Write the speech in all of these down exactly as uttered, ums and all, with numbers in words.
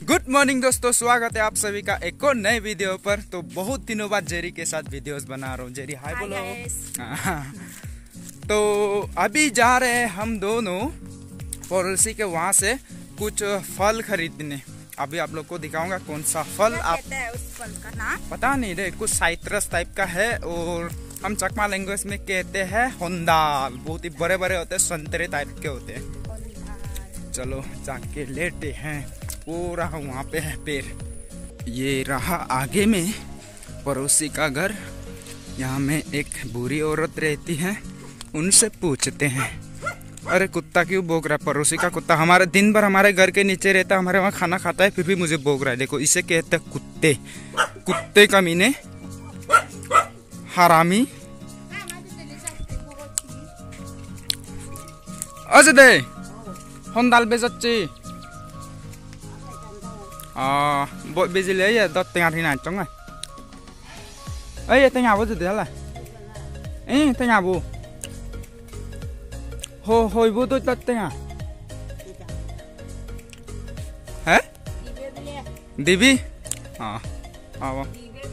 Good morning दोस्तों, स्वागत है आप सभी का एक और नए वीडियो पर। तो बहुत दिनों बाद जेरी के साथ वीडियोस बना रहा हूँ। जेरी हाय बोलो। तो अभी जा रहे हैं हम दोनों पड़ोसी के वहाँ से कुछ फल खरीदने। अभी आप लोग को दिखाऊंगा कौन सा फल। आप है उस फल का नाम पता नहीं रे, कुछ साइट्रस टाइप का है और हम चकमा लैंग्वेज में कहते हैं होंडाल। बहुत ही बड़े बड़े होते हैं, संतरे टाइप के होते हैं। चलो जाके लेते हैं। वो रहा वहाँ पे है पेड़, ये रहा आगे में पड़ोसी का घर। यहाँ में एक बूढ़ी औरत रहती है, उनसे पूछते हैं। अरे कुत्ता क्यों भौंक रहा है? पड़ोसी का कुत्ता हमारे दिन भर हमारे घर के नीचे रहता है, हमारे वहाँ खाना खाता है, फिर भी मुझे भौंक रहा है। देखो इसे कहते हैं कुत्ते। कुत्ते कमीने, हरामी। अज दे हम दाल बेचची à bộ bây giờ lấy giờ tao tiền thì này chống này ấy tao nhà bố gì thế là ấy tao nhà bố hồi hồi bố tôi tao tiền à hả dीवी हाँ आओ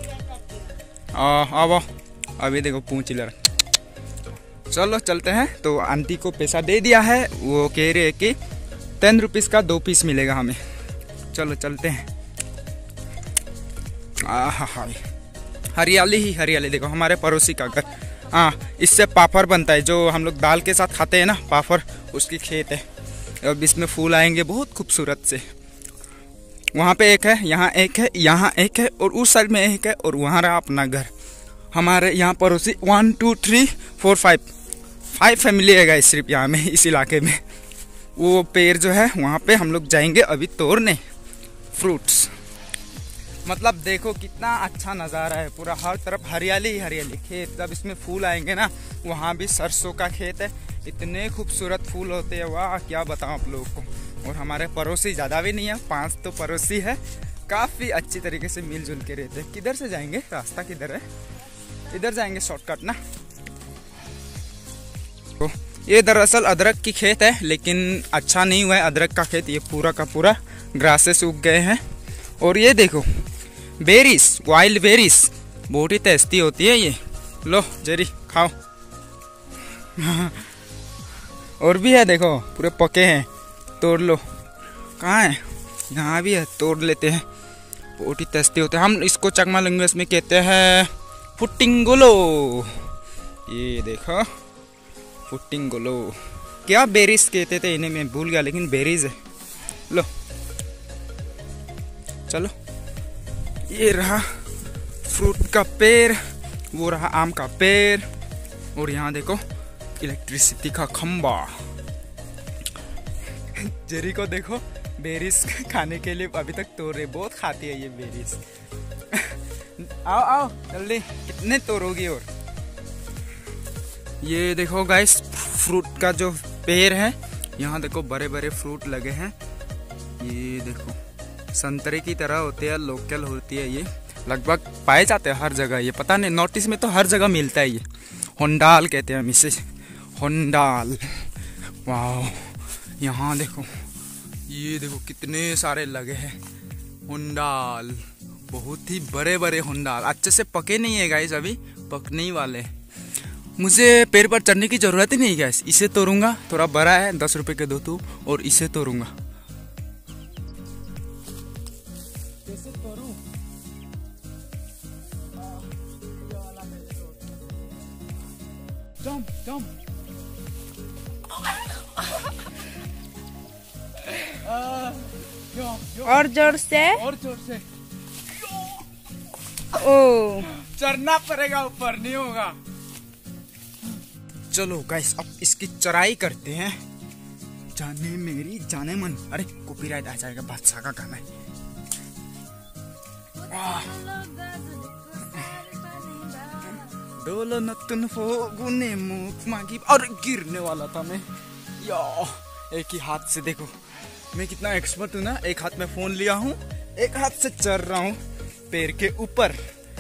आ आओ अभी देखो पूछ ले। चलो चलते हैं। तो आंटी को पैसा दे दिया है, वो कह रहे हैं कि टेन रुपीज का दो पीस मिलेगा हमें। चलो चलते हैं। आहा हरियाली ही हरियाली। देखो हमारे पड़ोसी का घर। हाँ, इससे पापड़ बनता है, जो हम लोग दाल के साथ खाते हैं ना, पापड़, उसकी खेत है। अब इसमें फूल आएंगे बहुत खूबसूरत से। वहाँ पे एक है, यहाँ एक है, यहाँ एक है और उस साइड में एक है और वहाँ रहा अपना घर। हमारे यहाँ पड़ोसी one two three four five five family है गाइस सिर्फ यहाँ में, इस इलाके में। वो पेड़ जो है वहाँ पे हम लोग जाएंगे अभी तोड़ने फ्रूट्स। मतलब देखो कितना अच्छा नज़ारा है, पूरा हर तरफ हरियाली ही हरियाली। खेत जब इसमें फूल आएंगे ना, वहाँ भी सरसों का खेत है, इतने खूबसूरत फूल होते हैं, वाह क्या बताऊँ आप लोगों को। और हमारे पड़ोसी ज़्यादा भी नहीं है, पांच तो पड़ोसी है, काफ़ी अच्छी तरीके से मिलजुल के रहते हैं। किधर से जाएंगे? रास्ता किधर है? इधर जाएंगे शॉर्टकट ना। तो ये दरअसल अदरक की खेत है, लेकिन अच्छा नहीं हुआ है अदरक का खेत। ये पूरा का पूरा ग्रासेस उग गए हैं। और ये देखो बेरीज, वाइल्ड बेरीज, बहुत ही टेस्टी होती है ये। लो जेरी खाओ। और भी है, देखो पूरे पके हैं, तोड़ लो। कहाँ है? यहाँ भी है, तोड़ लेते हैं। बहुत ही टेस्टी होते हैं। हम इसको चकमा लैंग्वेज में कहते हैं फुटिंगोलो। ये देखो फुटिंगोलो। क्या बेरीज कहते थे इन्हें, मैं भूल गया, लेकिन बेरीज है। लो चलो, ये रहा फ्रूट का पेड़, वो रहा आम का पेड़, और यहाँ देखो इलेक्ट्रिसिटी का खंबा। जेरी को देखो बेरीज खाने के लिए अभी तक तोड़ रहे, बहुत खाती है ये बेरीज। आओ आओ जल्दी, कितने तोड़ोगी? और ये देखो गाइस फ्रूट का जो पेड़ है, यहाँ देखो बड़े बड़े फ्रूट लगे हैं। ये देखो संतरे की तरह होते हैं, लोकल होती है ये, लगभग पाए जाते हैं हर जगह। ये पता नहीं, नॉर्थ ईस्ट में तो हर जगह मिलता है ये। होंडाल कहते हैं हम इसे, होंडाल। वाह, यहाँ देखो, ये देखो कितने सारे लगे हैं होंडाल, बहुत ही बड़े बड़े होंडाल। अच्छे से पके नहीं है गाइस, अभी पकने ही वाले। मुझे पेड़ पर चढ़ने की जरूरत ही नहीं गाइस। इसे तोड़ूंगा, थोड़ा बड़ा है, दस रुपए के दो तो, और इसे तोड़ूंगा। कैसे तोड़ूं? Jump jump. और जोर से और जोर से। ओ चढ़ना पड़ेगा, ऊपर नहीं होगा। चलो गाइस अब इसकी चढ़ाई करते हैं। जाने मेरी जाने मन। अरे कॉपीराइट आ जाएगा, बादशाह का गाना है। डोलो नतुन फोगुने मुख मांगी। और गिरने वाला था मैं या। एक ही हाथ से देखो मैं कितना एक्सपर्ट हूँ ना, एक हाथ में फोन लिया हूँ, एक हाथ से चढ़ रहा हूँ पेड़ के ऊपर।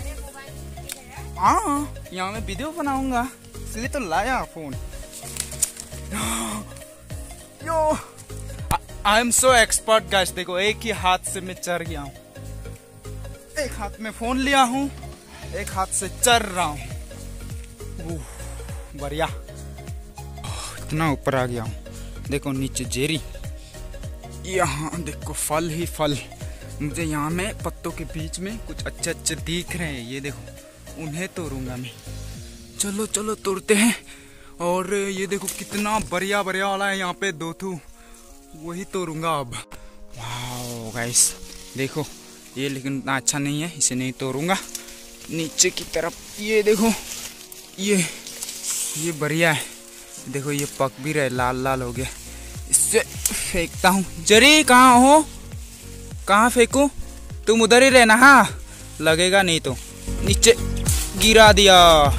हाँ, यहाँ मैं वीडियो बनाऊंगा, इसलिए तो लाया phone. Yo I am so expert guys. देखो एक ही हाथ से मैं चढ़ गया हूँ, एक हाथ में फोन लिया हूँ, एक हाथ से चढ़ रहा हूँ। बढ़िया, इतना ऊपर आ गया हूँ। देखो नीचे जेरी, यहाँ देखो फल ही फल। मुझे यहाँ में पत्तों के बीच में कुछ अच्छे अच्छे दिख रहे हैं, ये देखो, उन्हें तोड़ूंगा मैं। चलो चलो तोड़ते हैं। और ये देखो कितना बढ़िया बढ़िया वाला है यहाँ पे, दो थू, वही तोड़ूंगा अब। वाओ गाइस देखो, ये लेकिन इतना अच्छा नहीं है, इसे नहीं तोड़ूंगा। नीचे की तरफ ये देखो, ये ये बढ़िया है। देखो ये पक भी रहे, लाल लाल हो गया। इससे फेंकता हूँ। जरी कहाँ हो, कहाँ फेंकूं? तुम उधर ही रहना, हाँ लगेगा नहीं तो। नीचे गिरा दिया।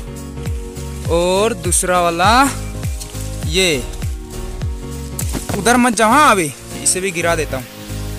और दूसरा वाला ये उधर मत जाओ, हाँ अभी इसे भी गिरा देता हूँ।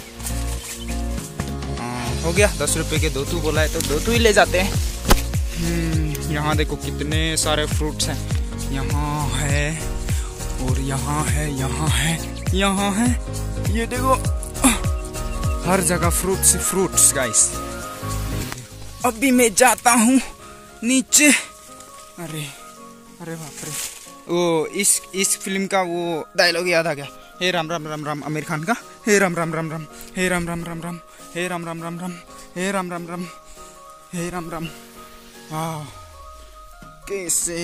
हाँ हो गया, दस रुपए के दो तू बोला है तो दो तू ही ले जाते हैं। यहाँ देखो कितने सारे फ्रूट्स हैं, यहाँ है और यहाँ है, यहाँ है, यहाँ है। ये देखो हर जगह फ्रूट्स फ्रूट्स गाइस। अभी मैं जाता हूँ नीचे। अरे अरे बाप रे, वो इस इस फिल्म का वो डायलॉग याद आ गया। हे राम राम राम राम, आमिर खान का। हे राम राम राम राम, हे राम राम राम राम, हे राम राम राम राम, हे राम राम राम, हे राम राम। हाँ कैसे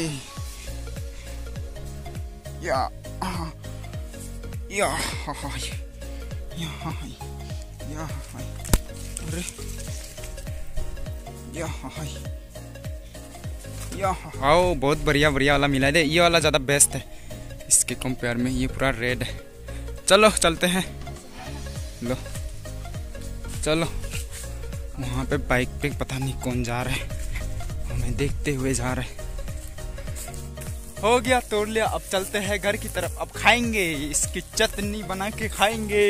या या यहाँ यहाँ, अरे यहाँ यहाँ। आओ बहुत बढ़िया बढ़िया वाला मिला है। ये वाला ज़्यादा बेस्ट है इसके कंपेयर में, ये पूरा रेड है। चलो चलते हैं, लो चलो। वहाँ पे बाइक पे पता नहीं कौन जा रहा है, हमें देखते हुए जा रहे हैं। हो गया, तोड़ लिया। अब चलते हैं घर की तरफ, अब खाएंगे, इसकी चटनी बना के खाएंगे।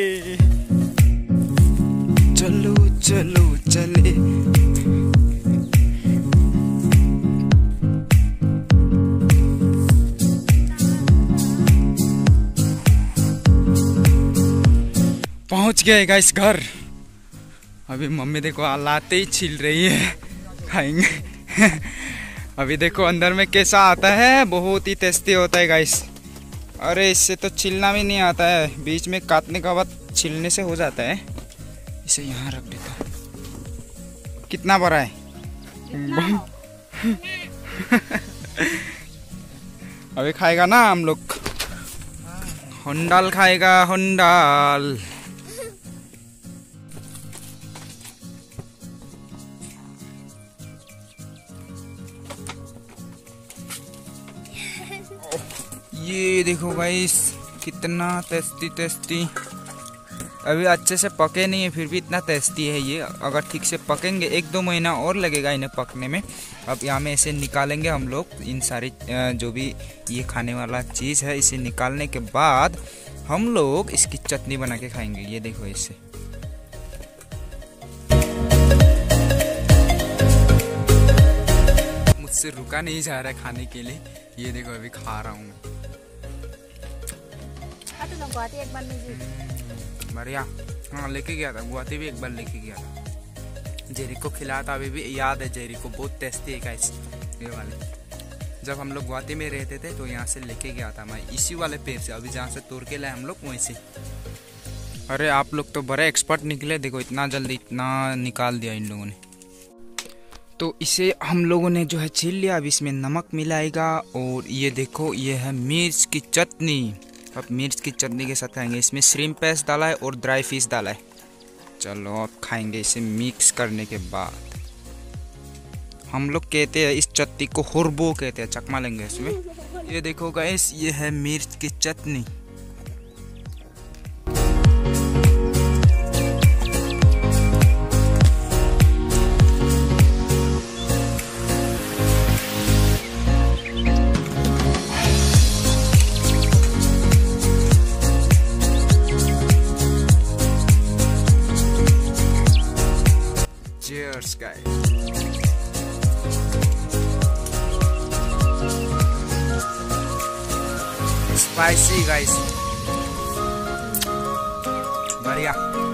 चलो चलो चले। पहुंच गए गाइस घर। अभी मम्मी देखो लाते ही छील रही है, खाएंगे। अभी देखो अंदर में कैसा आता है, बहुत ही टेस्टी होता है गाइस। अरे इससे तो छीलना भी नहीं आता है, बीच में काटने का बाद छीलने से हो जाता है। इसे यहाँ रख देता हूँ। कितना बड़ा है? अभी खाएगा ना हम लोग, हुंडाल खाएगा, हुंडाल। ये देखो गाइस कितना टेस्टी टेस्टी। अभी अच्छे से पके नहीं है, फिर भी इतना टेस्टी है ये। अगर ठीक से पकेंगे, एक दो महीना और लगेगा इन्हें पकने में। अब यहाँ में इसे निकालेंगे हम लोग, इन सारी जो भी ये खाने वाला चीज़ है, इसे निकालने के बाद हम लोग इसकी चटनी बना के खाएंगे। ये देखो इसे। मुझसे रुका नहीं जा रहा है खाने के लिए। ये देखो अभी खा रहा हूँ मैं। एक बार बढ़िया, हाँ लेके गया था, गुवाहाटी भी एक बार लेके गया था। जेरी को खिलाया था, अभी भी याद है जेरी को, बहुत टेस्टी है गाइस ये वाले। जब हम लोग गुवाहाटी में रहते थे तो यहाँ से लेके गया था मैं, इसी वाले पेड़ से। अभी जहाँ से तोड़ के लाए हम लोग वहीं से। अरे आप लोग तो बड़े एक्सपर्ट निकले, देखो इतना जल्दी इतना निकाल दिया इन लोगों ने। तो इसे हम लोगों ने जो है छील लिया। अब इसमें नमक मिलाएगा और ये देखो ये है मिर्च की चटनी। अब मिर्च की चटनी के साथ खाएंगे। इसमें श्रिम्प पेस्ट डाला है और ड्राई फिश डाला है। चलो अब खाएंगे इसे मिक्स करने के बाद। हम लोग कहते हैं इस चटनी को हुरबो कहते हैं, चकमा लेंगे इसमें। ये देखो गाइस, ये है मिर्च की चटनी। Cheers guys. Spicy guys. बढ़िया।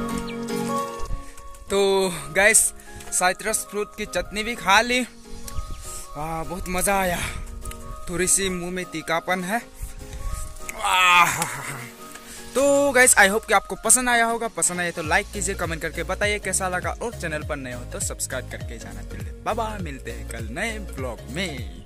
तो गैस साइट्रस फ्रूट की चटनी भी खा ली। वाह बहुत मजा आया, थोड़ी सी मुंह में तीखापन है। वाह। तो गाइस आई होप कि आपको पसंद आया होगा। पसंद आया तो लाइक कीजिए, कमेंट करके बताइए कैसा लगा, और चैनल पर नए हो तो सब्सक्राइब करके जाना। बाय बाय, मिलते हैं कल नए ब्लॉग में।